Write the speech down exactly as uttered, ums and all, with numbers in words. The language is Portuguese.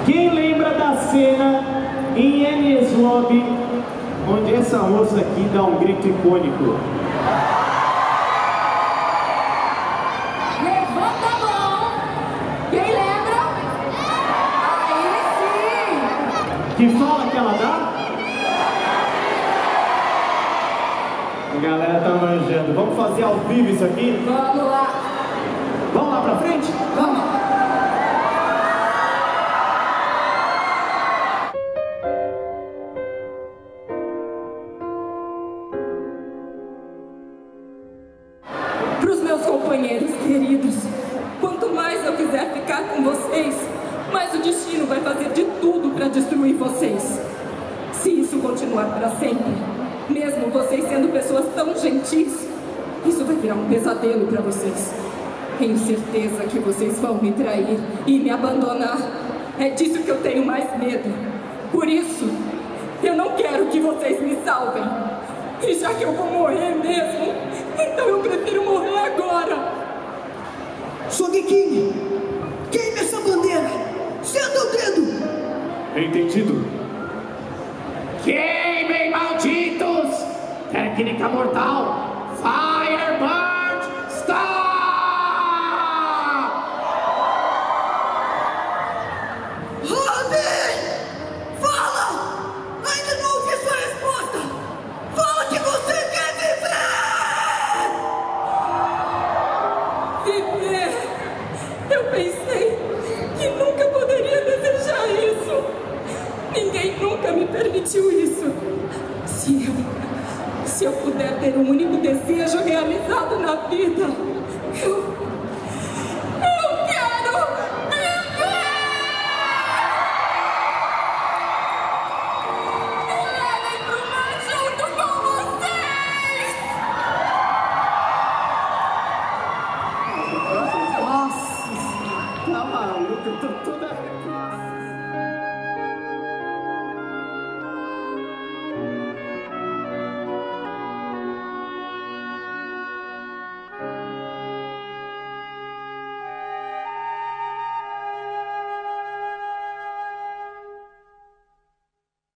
Quem lembra da cena em Enies Lobby, onde essa moça aqui dá um grito icônico? Levanta a mão! Quem lembra? Aí sim! Que fala que ela dá? A galera tá manjando. Vamos fazer ao vivo isso aqui? Vamos lá! Vamos lá pra frente? Vamos! Pros meus companheiros queridos, quanto mais eu quiser ficar com vocês, mais o destino vai fazer de tudo para destruir vocês. Se isso continuar para sempre, mesmo vocês sendo pessoas tão gentis, isso vai virar um pesadelo para vocês. Tenho certeza que vocês vão me trair e me abandonar. É disso que eu tenho mais medo. Por isso, eu não quero que vocês me salvem. E já que eu vou morrer mesmo, então eu prefiro morrer agora. Sogeking, queime essa bandeira! Senta o dedo! Entendido? Queimem, malditos! Técnica mortal! Firebird Star! Robin! Fala! Ainda não ouvi sua resposta! Fala que você quer viver! Viver! Eu pensei que nunca poderia desejar isso. Ninguém nunca me permitiu isso. Se eu, se eu puder ter um único desejo realizado na vida,